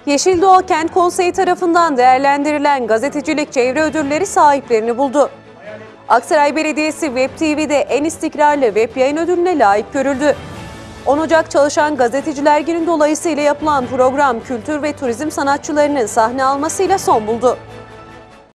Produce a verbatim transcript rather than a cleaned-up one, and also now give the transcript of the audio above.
Yeşil Doğa Kent Konseyi tarafından değerlendirilen gazetecilik çevre ödülleri sahiplerini buldu. Aksaray Belediyesi Web T V'de en istikrarlı web yayın ödülüne layık görüldü. on Ocak Çalışan Gazeteciler Günü dolayısıyla yapılan program kültür ve turizm sanatçılarının sahne almasıyla son buldu.